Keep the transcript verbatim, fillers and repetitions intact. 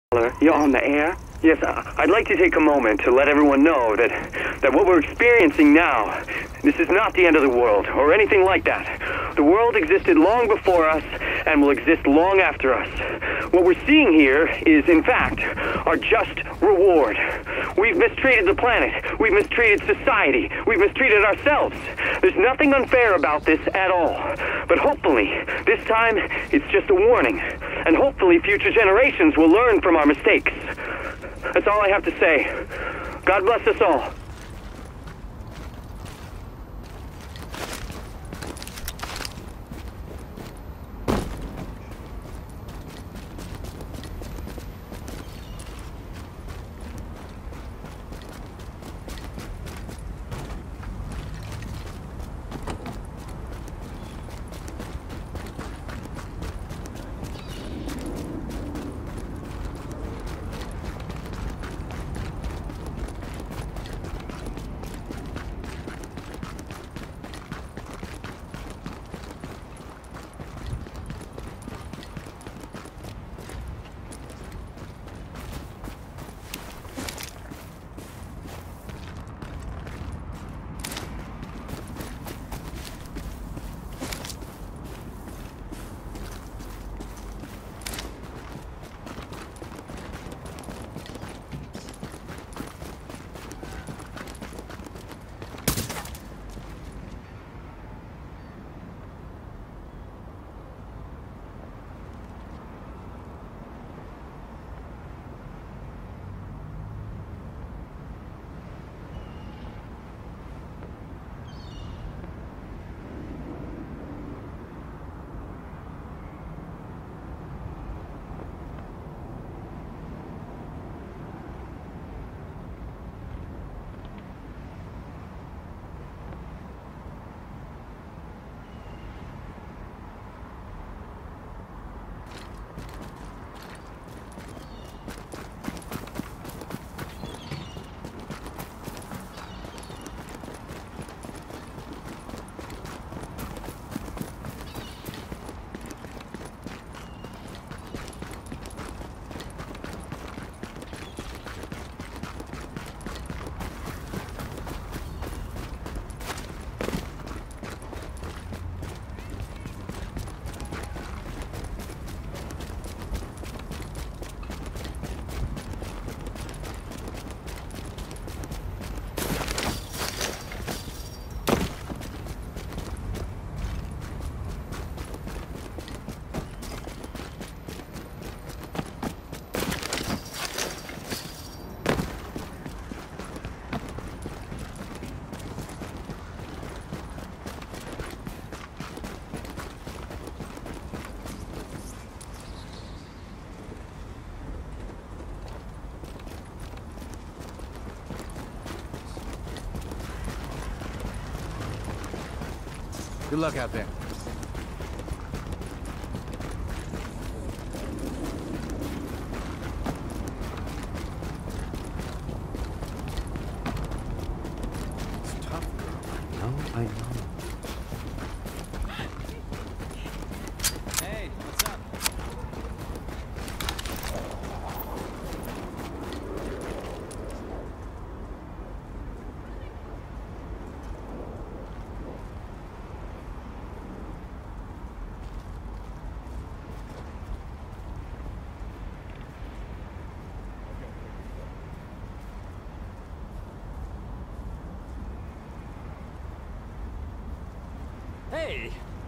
You're on the air? Yes, I'd like to take a moment to let everyone know that, that what we're experiencing now, this is not the end of the world, or anything like that. The world existed long before us, and will exist long after us. What we're seeing here is, in fact, our just reward. We've mistreated the planet, we've mistreated society, we've mistreated ourselves. There's nothing unfair about this at all. But hopefully, this time, it's just a warning. And hopefully future generations will learn from our mistakes. That's all I have to say. God bless us all. Good luck out there. It's tough. No, I know. Hey, what's up? Hey,